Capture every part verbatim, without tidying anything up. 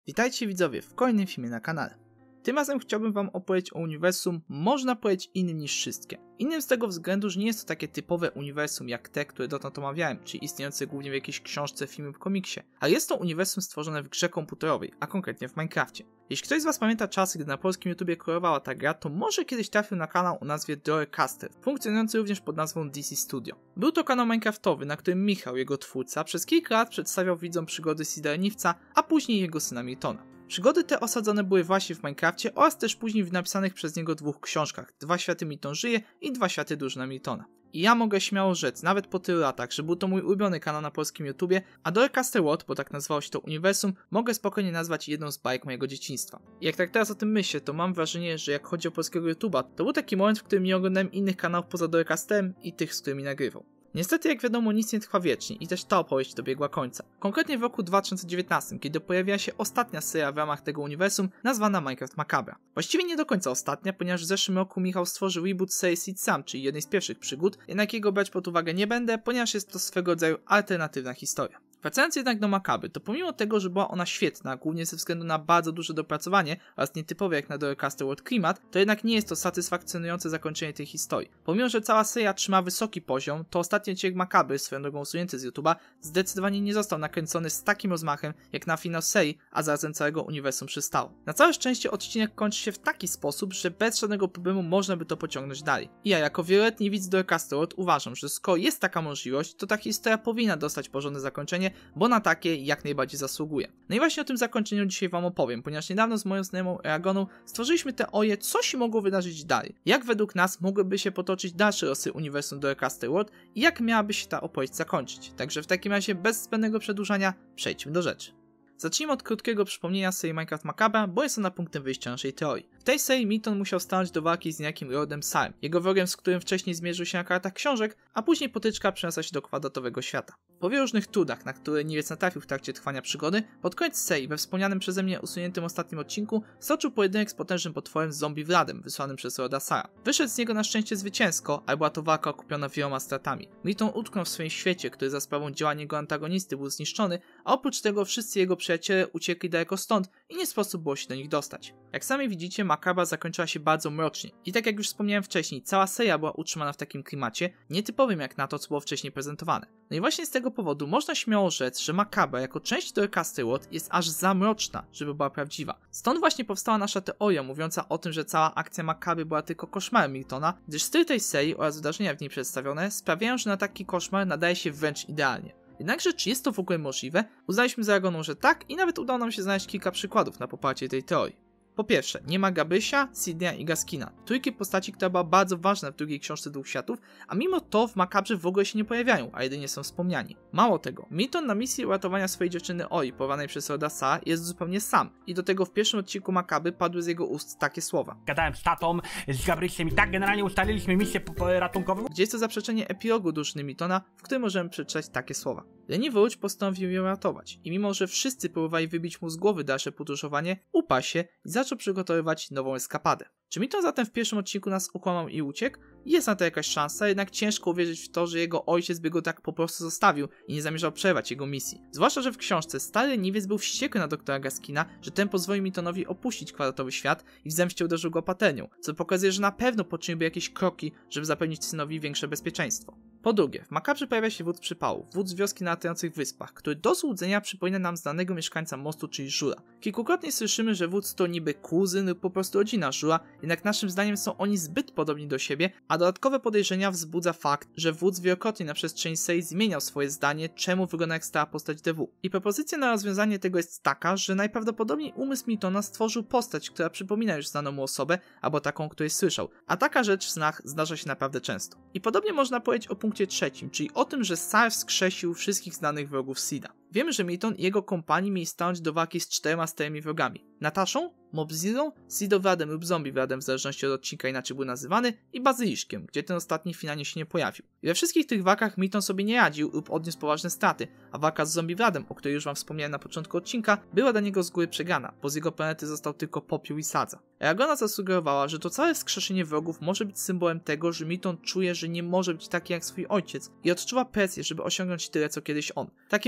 Witajcie widzowie w kolejnym filmie na kanale. Tym razem chciałbym wam opowiedzieć o uniwersum, można powiedzieć innym niż wszystkie. Innym z tego względu, że nie jest to takie typowe uniwersum jak te, które dotąd omawiałem, czyli istniejące głównie w jakiejś książce, filmie lub komiksie, a jest to uniwersum stworzone w grze komputerowej, a konkretnie w Minecrafcie. Jeśli ktoś z was pamięta czasy, gdy na polskim YouTubie kolorowała ta gra, to może kiedyś trafił na kanał o nazwie Doorcaster, funkcjonujący również pod nazwą D C Studio. Był to kanał Minecraftowy, na którym Michał, jego twórca, przez kilka lat przedstawiał widzom przygody Seeda Leniwca, a później jego syna Miltona. Przygody te osadzone były właśnie w Minecrafcie oraz też później w napisanych przez niego dwóch książkach, Dwa światy Milton żyje i Dwa światy drużyna Miltona. I ja mogę śmiało rzec, nawet po tylu latach, że był to mój ulubiony kanał na polskim YouTubie, a Doorcaster World, bo tak nazywało się to uniwersum, mogę spokojnie nazwać jedną z bajek mojego dzieciństwa. I jak tak teraz o tym myślę, to mam wrażenie, że jak chodzi o polskiego YouTuba, to był taki moment, w którym nie oglądałem innych kanałów poza Doorcasterem i tych, z którymi nagrywał. Niestety, jak wiadomo, nic nie trwa wiecznie i też ta opowieść dobiegła końca. Konkretnie w roku dwa tysiące dziewiętnastym, kiedy pojawiła się ostatnia seria w ramach tego uniwersum, nazwana Minecraft Macabre. Właściwie nie do końca ostatnia, ponieważ w zeszłym roku Michał stworzył reboot serii Seed Sam, czyli jednej z pierwszych przygód, jednak jego brać pod uwagę nie będę, ponieważ jest to swego rodzaju alternatywna historia. Wracając jednak do Macabry, to pomimo tego, że była ona świetna, głównie ze względu na bardzo duże dopracowanie oraz nietypowy jak na Doorcaster World klimat, to jednak nie jest to satysfakcjonujące zakończenie tej historii. Pomimo, że cała seria trzyma wysoki poziom, to ostatni odcinek Macabry, swoją drogą usunięty z YouTube'a, zdecydowanie nie został nakręcony z takim rozmachem jak na finał serii, a zarazem całego uniwersum przystało. Na całe szczęście odcinek kończy się w taki sposób, że bez żadnego problemu można by to pociągnąć dalej. I ja jako wieloletni widz Doorcaster World uważam, że skoro jest taka możliwość, to ta historia powinna dostać porządne zakończenie, bo na takie jak najbardziej zasługuje. No i właśnie o tym zakończeniu dzisiaj wam opowiem, ponieważ niedawno z moją znajomą Eragoną stworzyliśmy teorię, co się mogło wydarzyć dalej. Jak według nas mogłyby się potoczyć dalsze losy uniwersum Doorcaster World i jak miałaby się ta opowieść zakończyć. Także w takim razie bez zbędnego przedłużania przejdźmy do rzeczy. Zacznijmy od krótkiego przypomnienia serii Minecraft Macabre, bo jest ona punktem wyjścia naszej teorii. W tej serii Milton musiał stanąć do walki z niejakim Lordem Salem, jego wrogiem, z którym wcześniej zmierzył się na kartach książek, a później potyczka przeniosła się do kwadratowego świata. Po wielu różnych trudach, na które Niemiec natrafił w trakcie trwania przygody, pod koniec serii, we wspomnianym przeze mnie usuniętym ostatnim odcinku, stoczył pojedynek z potężnym potworem zombie Vladem, wysłanym przez Lorda Sala. Wyszedł z niego na szczęście zwycięsko, ale była to walka okupiona wieloma stratami. Milton utknął w swoim świecie, który za sprawą działania jego antagonisty był zniszczony, a oprócz tego wszyscy jego przyjaciele uciekli daleko stąd i nie sposób było się do nich dostać. Jak sami widzicie, Macabra zakończyła się bardzo mrocznie. I tak jak już wspomniałem wcześniej, cała seria była utrzymana w takim klimacie, nietypowym jak na to, co było wcześniej prezentowane. No i właśnie z tego powodu można śmiało rzec, że Macabra jako część Doorcaster World jest aż za mroczna, żeby była prawdziwa. Stąd właśnie powstała nasza teoria mówiąca o tym, że cała akcja Macabry była tylko koszmarem Miltona, gdyż styl tej serii oraz wydarzenia w niej przedstawione sprawiają, że na taki koszmar nadaje się wręcz idealnie. Jednakże czy jest to w ogóle możliwe? Uznaliśmy z Eragoną, że tak i nawet udało nam się znaleźć kilka przykładów na poparcie tej teorii. Po pierwsze, nie ma Gabrysia, Sydneya i Gaskina, trójki postaci, która była bardzo ważna w drugiej książce Dwóch Światów, a mimo to w Macabrze w ogóle się nie pojawiają, a jedynie są wspomniani. Mało tego, Milton na misji uratowania swojej dziewczyny Oi, porwanej przez Lorda Sala, jest zupełnie sam i do tego w pierwszym odcinku Macabry padły z jego ust takie słowa. Gadałem z tatą, z Gabrysiem i tak generalnie ustaliliśmy misję ratunkową. Gdzie jest to zaprzeczenie epilogu drużyny Miltona, w którym możemy przeczytać takie słowa. Leniwy Łódź postanowił ją ratować i mimo, że wszyscy próbowali wybić mu z głowy dalsze podróżowanie, uparł się i zaczął przygotowywać nową eskapadę. Czy Milton zatem w pierwszym odcinku nas ukłamał i uciekł? Jest na to jakaś szansa, jednak ciężko uwierzyć w to, że jego ojciec by go tak po prostu zostawił i nie zamierzał przerwać jego misji. Zwłaszcza, że w książce stary leniwiec był wściekły na doktora Gaskina, że ten pozwolił Miltonowi opuścić kwadratowy świat i w zemście uderzył go patelnią, co pokazuje, że na pewno poczyniłby jakieś kroki, żeby zapewnić synowi większe bezpieczeństwo. Po drugie, w Macabrze pojawia się wódz przypału, wódz wioski na latających wyspach, który do złudzenia przypomina nam znanego mieszkańca mostu, czyli Żula. Kilkukrotnie słyszymy, że wódz to niby kuzyn lub po prostu rodzina Żula, jednak naszym zdaniem są oni zbyt podobni do siebie, a dodatkowe podejrzenia wzbudza fakt, że wódz wielokrotnie na przestrzeni serii zmieniał swoje zdanie, czemu wygląda jak stała postać D W. I propozycja na rozwiązanie tego jest taka, że najprawdopodobniej umysł Miltona stworzył postać, która przypomina już znaną mu osobę, albo taką, o której słyszał, a taka rzecz w snach zdarza się naprawdę często. I podobnie można powiedzieć o punkcie trzecim, czyli o tym, że Sal wskrzesił wszystkich znanych wrogów Seeda. Wiemy, że Milton i jego kompanii mieli stanąć do walki z czterema starymi wrogami. Nataszą, Mob-Zero, Seedowladem lub Zombie-Wladem w zależności od odcinka inaczej był nazywany i Bazyliszkiem, gdzie ten ostatni finalnie się nie pojawił. I we wszystkich tych walkach Milton sobie nie radził lub odniósł poważne straty, a walka z Zombie-Wladem, o której już wam wspomniałem na początku odcinka, była dla niego z góry przegrana, bo z jego planety został tylko popiół i sadza. Eragona zasugerowała, że to całe wskrzeszenie wrogów może być symbolem tego, że Milton czuje, że nie może być taki jak swój ojciec i odczuwa presję, żeby osiągnąć tyle co kiedyś on. Takie myśli widzieli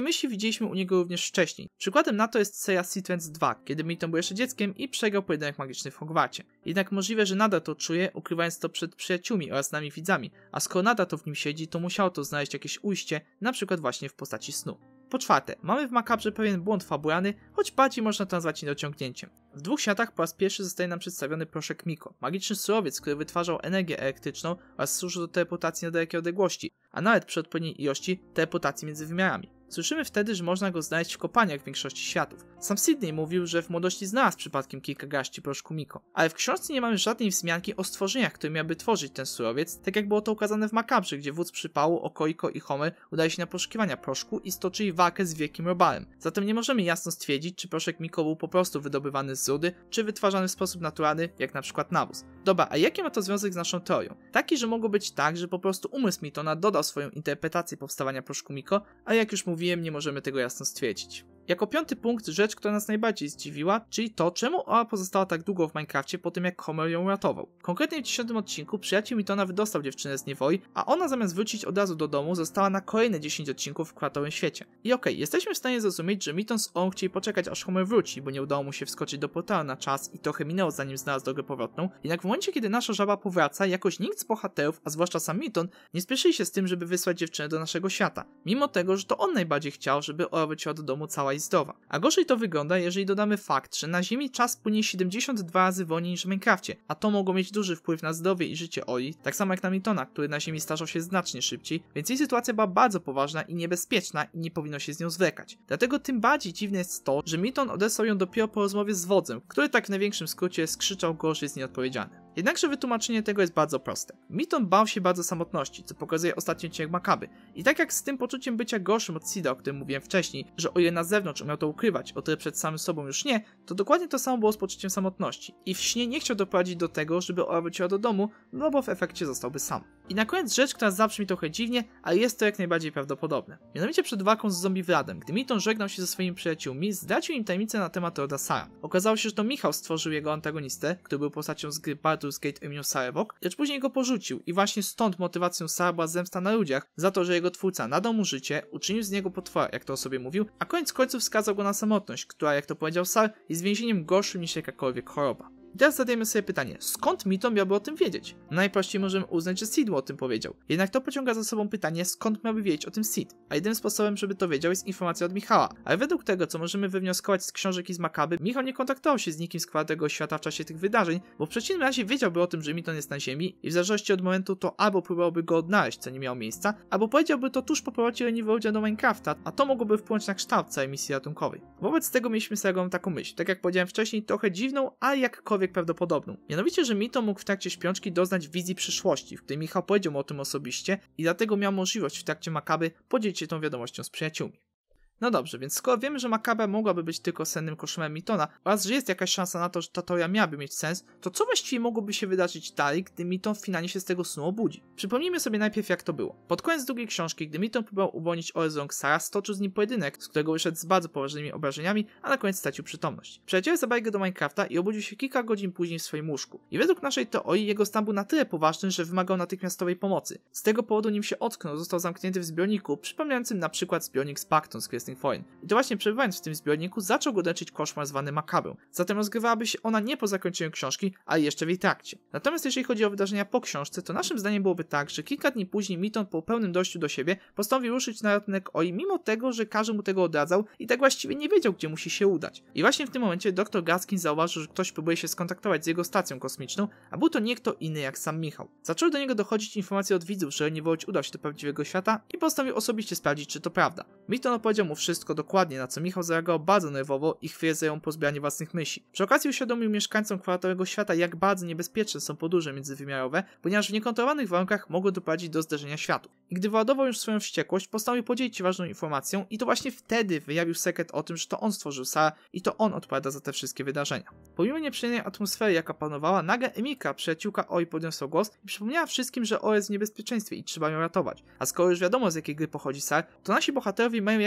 widzieliśmy u niego również wcześniej. Przykładem na to jest seria Sequence dwa, kiedy Mitton był jeszcze dzieckiem i przegrał pojedynek magiczny w Hogwarcie. Jednak możliwe, że nadal to czuje, ukrywając to przed przyjaciółmi oraz nami widzami, a skoro nadal to w nim siedzi, to musiało to znaleźć jakieś ujście, na przykład właśnie w postaci snu. Po czwarte, mamy w Makabrze pewien błąd fabularny, choć bardziej można to nazwać niedociągnięciem. W dwóch światach po raz pierwszy zostaje nam przedstawiony proszek Miko, magiczny surowiec, który wytwarzał energię elektryczną oraz służył do teleportacji na dalekie odległości, a nawet przy odpowiedniej ilości teleportacji między wymiarami. Słyszymy wtedy, że można go znaleźć w kopalniach w większości światów. Sam Sydney mówił, że w młodości znalazł przypadkiem kilka garści proszku Miko, ale w książce nie mamy żadnej wzmianki o stworzeniach, które miały tworzyć ten surowiec, tak jak było to ukazane w Makabrze, gdzie wódz przypału, Okoiko i Homer udali się na poszukiwania proszku i stoczyli walkę z wielkim robalem. Zatem nie możemy jasno stwierdzić, czy proszek Miko był po prostu wydobywany z rudy, czy wytwarzany w sposób naturalny, jak na przykład nawóz. Dobra, a jaki ma to związek z naszą teorią? Taki, że mogło być tak, że po prostu umysł Mittona dodał swoją interpretację powstawania proszku Miko, ale jak już mówiłem, nie możemy tego jasno stwierdzić. Jako piąty punkt rzecz, która nas najbardziej zdziwiła, czyli to, czemu Oa pozostała tak długo w Minecrafcie po tym, jak Homer ją uratował. Konkretnie w dziesiątym odcinku przyjaciel Mittona wydostał dziewczynę z niewoli, a ona zamiast wrócić od razu do domu, została na kolejne dziesięć odcinków w kwadratowych świecie. I okej, okay, jesteśmy w stanie zrozumieć, że Mitton z Oą chcieli poczekać, aż Homer wróci, bo nie udało mu się wskoczyć do portalu na czas i trochę minęło, zanim znalazł drogę powrotną. Jednak w momencie, kiedy nasza żaba powraca, jakoś nikt z bohaterów, a zwłaszcza sam Mitton, nie spieszyli się z tym, żeby wysłać dziewczynę do naszego świata. Mimo tego, że to on najbardziej chciał, żeby Oa wróciła do domu cała i zdrowa. A gorzej to wygląda, jeżeli dodamy fakt, że na Ziemi czas płynie siedemdziesiąt dwa razy wolniej niż w Minecrafcie, a to mogło mieć duży wpływ na zdrowie i życie Oi, tak samo jak na Mittona, który na Ziemi starzał się znacznie szybciej, więc jej sytuacja była bardzo poważna i niebezpieczna i nie powinno się z nią zwlekać. Dlatego tym bardziej dziwne jest to, że Mitton odesłał ją dopiero po rozmowie z wodzem, który tak w największym skrócie skrzyczał go, że jest nieodpowiedzialny. Jednakże wytłumaczenie tego jest bardzo proste. Mitton bał się bardzo samotności, co pokazuje ostatni odcinek Makabry. I tak jak z tym poczuciem bycia gorszym od Sida, o którym mówiłem wcześniej, że o ile na zewnątrz umiał to ukrywać, o tyle przed samym sobą już nie, to dokładnie to samo było z poczuciem samotności. I w śnie nie chciał doprowadzić do tego, żeby Oa wróciła do domu, no bo w efekcie zostałby sam. I na koniec rzecz, która zabrzmi trochę dziwnie, ale jest to jak najbardziej prawdopodobne. Mianowicie przed walką z zombie Vladem, gdy Mitton żegnał się ze swoimi przyjaciółmi, zdradził im tajemnicę na temat Lorda Sara. Okazało się, że to Michał stworzył jego antagonistę, który był postacią z gry Baldur's Gate o imieniu Sarevok, lecz później go porzucił i właśnie stąd motywacją Sara była zemsta na ludziach za to, że jego twórca nadał mu życie, uczynił z niego potwora, jak to o sobie mówił, a koniec końców skazał go na samotność, która, jak to powiedział Sar, jest więzieniem gorszym niż jakakolwiek choroba. I teraz zadajemy sobie pytanie, skąd Mitton miałby o tym wiedzieć? Najprościej możemy uznać, że Sid mu o tym powiedział. Jednak to pociąga za sobą pytanie, skąd miałby wiedzieć o tym Sid? A jedynym sposobem, żeby to wiedział, jest informacja od Michała. Ale według tego, co możemy wywnioskować z książek i z Makabry, Michał nie kontaktował się z nikim z kwadratowego świata w czasie tych wydarzeń, bo w przeciwnym razie wiedziałby o tym, że Mitton jest na Ziemi i w zależności od momentu to albo próbowałby go odnaleźć, co nie miało miejsca, albo powiedziałby to tuż po powrocie leniwego ludzia do Minecrafta, a to mogłoby wpłynąć na kształt całej misji ratunkowej. Wobec tego mieliśmy z Sarą taką myśl, tak jak powiedziałem wcześniej, trochę dziwną, ale jakkolwiek prawdopodobną. Mianowicie, że Mitton mógł w trakcie śpiączki doznać wizji przyszłości, w której Michał powiedział mu o tym osobiście i dlatego miał możliwość w trakcie Makabry podzielić się tą wiadomością z przyjaciółmi. No dobrze, więc skoro wiemy, że Makabra mogłaby być tylko sennym koszmarem Mittona oraz że jest jakaś szansa na to, że ta teoria miałaby mieć sens, to co właściwie mogłoby się wydarzyć dalej, gdy Mitton finalnie się z tego snu obudzi? Przypomnijmy sobie najpierw, jak to było. Pod koniec drugiej książki, gdy Mitton próbował uwolnić Oę z rąk Sara, stoczył z nim pojedynek, z którego wyszedł z bardzo poważnymi obrażeniami, a na koniec stracił przytomność. Przyjaciele zabrali go do Minecrafta i obudził się kilka godzin później w swoim łóżku. I według naszej teorii jego stan był na tyle poważny, że wymagał natychmiastowej pomocy. Z tego powodu, nim się ocknął, został zamknięty w zbiorniku, przypominającym na przykład zbiornik z Pacton z Gwiezdnych Wojen. I to właśnie przebywając w tym zbiorniku zaczął go leczyć koszmar zwany Makabrą. Zatem rozgrywałaby się ona nie po zakończeniu książki, ale jeszcze w jej trakcie. Natomiast jeżeli chodzi o wydarzenia po książce, to naszym zdaniem byłoby tak, że kilka dni później Mitton po pełnym dojściu do siebie postanowił ruszyć na ratunek Oi, mimo tego, że każdy mu tego odradzał i tak właściwie nie wiedział, gdzie musi się udać. I właśnie w tym momencie doktor Gaskin zauważył, że ktoś próbuje się skontaktować z jego stacją kosmiczną, a był to nie kto inny jak sam Michał. Zaczęły do niego dochodzić informacje od widzów, że Niewolć udał się do prawdziwego świata i postanowił osobiście sprawdzić, czy to prawda. Mitton opowiedział mu wszystko dokładnie, na co Michał zareagował bardzo nerwowo i chwilę zajął pozbieranie własnych myśli. Przy okazji uświadomił mieszkańcom kwadratowego świata, jak bardzo niebezpieczne są podróże międzywymiarowe, ponieważ w niekontrolowanych warunkach mogły doprowadzić do zderzenia światów. I gdy wyładował już swoją wściekłość, postanowił podzielić się ważną informacją i to właśnie wtedy wyjawił sekret o tym, że to on stworzył Sara i to on odpowiada za te wszystkie wydarzenia. Pomimo nieprzyjemnej atmosfery, jaka panowała, nagle Emilka, przyjaciółka Oi, podniosła głos i przypomniała wszystkim, że Oa jest w niebezpieczeństwie i trzeba ją ratować. A skoro już wiadomo, z jakiej gry pochodzi Sar, to nasi bohaterowie mają jakikolwiek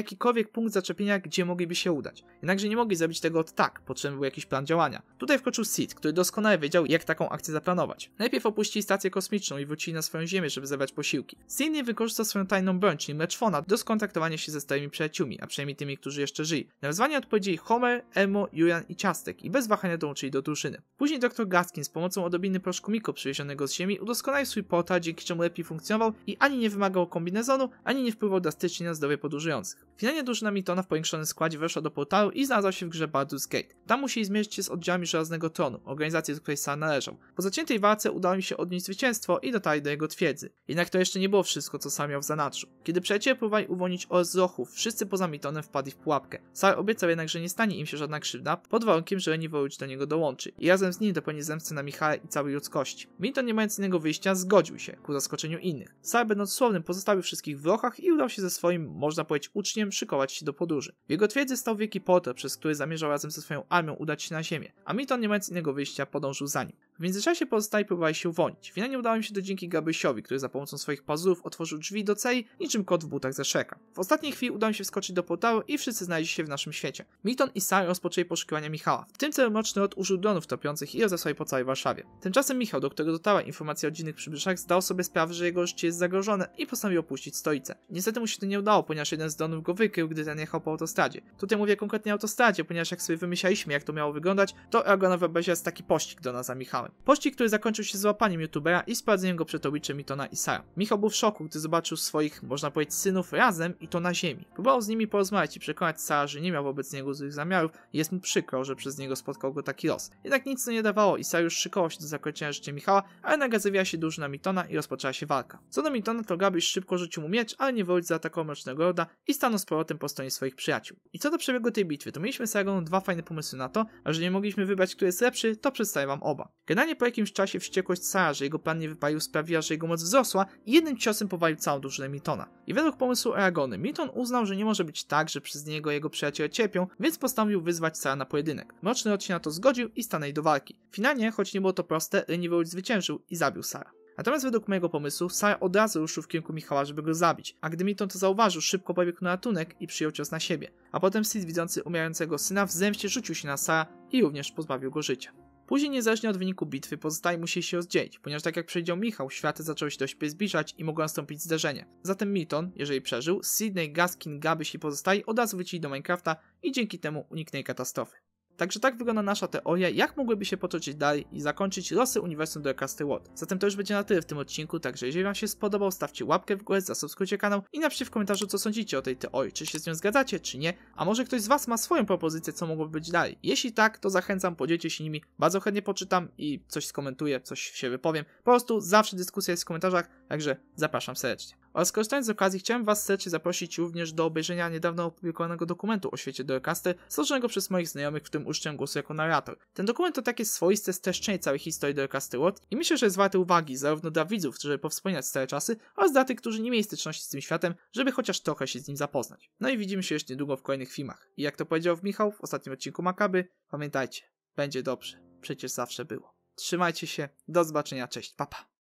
jakikolwiek punkt zaczepienia, gdzie mogliby się udać. Jednakże nie mogli zrobić tego od tak, potrzebny był jakiś plan działania. Tutaj wkroczył Sid, który doskonale wiedział, jak taką akcję zaplanować. Najpierw opuścili stację kosmiczną i wrócili na swoją ziemię, żeby zebrać posiłki. Sid nie wykorzystał swoją tajną broń, czyli Mleczfona, do skontaktowania się ze starymi przyjaciółmi, a przynajmniej tymi, którzy jeszcze żyli. Na wezwanie odpowiedzieli Homer, Elmo, Julian i Ciastek i bez wahania dołączyli do drużyny. Później doktor Gaskin z pomocą odrobiny proszku Miko przywiezionego z ziemi udoskonalił swój portal, dzięki czemu lepiej funkcjonował i ani nie wymagał kombinezonu, ani nie wpływał drastycznie na zdrowie podróżujących. Finalnie drużyna Miltona w powiększonym składzie weszła do portalu i znalazła się w grze Baldur's Gate. Tam musieli zmierzyć się z oddziałami Żelaznego Tronu, organizacji, do której Sar należał. Po zaciętej walce udało im się odnieść zwycięstwo i dotarli do jego twierdzy. Jednak to jeszcze nie było wszystko, co Sar miał w zanadrzu. Kiedy przyjaciele próbowali uwolnić Orzrochów, wszyscy poza Miltonem wpadli w pułapkę. Sar obiecał jednak, że nie stanie im się żadna krzywda, pod warunkiem, że Reniworuć do niego dołączy i razem z nim dopełni zemsty na Michale i całej ludzkości. Milton, nie mając innego wyjścia, zgodził się, ku zaskoczeniu innych. Sar, będąc słownym, pozostawił wszystkich w lochach i udał się ze swoim, można powiedzieć, uczniem szykować się do podróży. W jego twierdzy stał wielki portal, przez który zamierzał razem ze swoją armią udać się na ziemię, a Milton, nie mając innego wyjścia, podążył za nim. W międzyczasie pozostali próbowali się uwolnić. Finalnie udało im się to dzięki Gabrysiowi, który za pomocą swoich pazurów otworzył drzwi do celi, niczym kot w butach ze Shreka. W ostatniej chwili udało im się wskoczyć do portalu i wszyscy znaleźli się w naszym świecie. Milton i Sar rozpoczęli poszukiwania Michała. W tym celu Mroczny Rod użył dronów topiących i rozesłali po całej Warszawie. Tymczasem Michał, do którego dotarła informacja o dziwnych przybyszach, zdał sobie sprawę, że jego życie jest zagrożone i postanowił opuścić stolicę. Niestety mu się to nie udało, ponieważ jeden z dronów go wykrył, gdy ten jechał po autostradzie. Tutaj mówię konkretnie o autostradzie, ponieważ jak sobie wymyślaliśmy, jak to miało wyglądać, to Aragona wyobraziła jest taki pościg do nas za Michałem. Pościg, który zakończył się złapaniem youtubera i sprawdzeniem go przed obliczem Miltona i Sara. Michał był w szoku, gdy zobaczył swoich, można powiedzieć, synów razem i to na ziemi. Próbował z nimi porozmawiać i przekonać Sara, że nie miał wobec niego złych zamiarów i jest mu przykro, że przez niego spotkał go taki los. Jednak nic to nie dawało i Sara już szykował się do zakończenia życia Michała, ale nagle zawiała się drużyna Miltona i rozpoczęła się walka. Co do Miltona, to Gabryś szybko rzucił mu miecz, ale Niewolnik zaatakował Mrocznego Roda i stanął z powrotem po stronie swoich przyjaciół. I co do przebiegu tej bitwy, to mieliśmy z Aragoną dwa fajne pomysły na to, a że nie mogliśmy wybrać, który jest lepszy, to przedstawię wam oba. Generalnie po jakimś czasie wściekłość Sara, że jego plan nie wypalił, sprawiła, że jego moc wzrosła i jednym ciosem powalił całą drużynę Miltona. I według pomysłu Aragony, Milton uznał, że nie może być tak, że przez niego jego przyjaciele cierpią, więc postanowił wyzwać Sara na pojedynek. Mroczny Rod się na to zgodził i stanęli do walki. Finalnie, choć nie było to proste, Reniworuć zwyciężył i zabił Sara. Natomiast według mojego pomysłu, Sar od razu ruszył w kierunku Michała, żeby go zabić, a gdy Milton to zauważył, szybko pobiegł na ratunek i przyjął cios na siebie. A potem Sid, widzący umierającego syna, w zemście rzucił się na Sara i również pozbawił go życia. Później, niezależnie od wyniku bitwy, pozostali musieli się rozdzielić, ponieważ tak jak przewidział Michał, światy zaczęły się dość zbliżać i mogło nastąpić zderzenie. Zatem Milton, jeżeli przeżył, Sydney, Gaskin, Gabryś i pozostali od razu wrócili do Minecrafta i dzięki temu uniknęli katastrofy. Także tak wygląda nasza teoria, jak mogłyby się potoczyć dalej i zakończyć losy uniwersum The Castle World. Zatem to już będzie na tyle w tym odcinku, także jeżeli wam się spodobał, stawcie łapkę w górę, zasubskrybujcie kanał i napiszcie w komentarzu, co sądzicie o tej teorii, czy się z nią zgadzacie, czy nie, a może ktoś z was ma swoją propozycję, co mogłoby być dalej. Jeśli tak, to zachęcam, podzielcie się nimi, bardzo chętnie poczytam i coś skomentuję, coś się wypowiem. Po prostu zawsze dyskusja jest w komentarzach, także zapraszam serdecznie. Oraz korzystając z okazji, chciałem was serdecznie zaprosić również do obejrzenia niedawno opublikowanego dokumentu o świecie Doorcaster, stworzonego przez moich znajomych, w którym uczciłem głosu jako narrator. Ten dokument to takie swoiste streszczenie całej historii Doorcaster World i myślę, że jest warte uwagi zarówno dla widzów, żeby powspominać stare czasy, oraz dla tych, którzy nie mieli styczności z tym światem, żeby chociaż trochę się z nim zapoznać. No i widzimy się już niedługo w kolejnych filmach. I jak to powiedział Michał w ostatnim odcinku Makaby, pamiętajcie, będzie dobrze, przecież zawsze było. Trzymajcie się, do zobaczenia, cześć, pa pa.